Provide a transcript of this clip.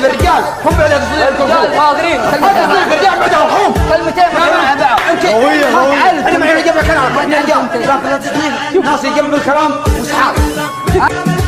الرجال هم اللي الرجال حاضرين الرجال بعدهم حوم كلمتين مع بعض قوية انا معي جنب الكلام لكن لا تجيب ناس يجنب الكلام وسحاب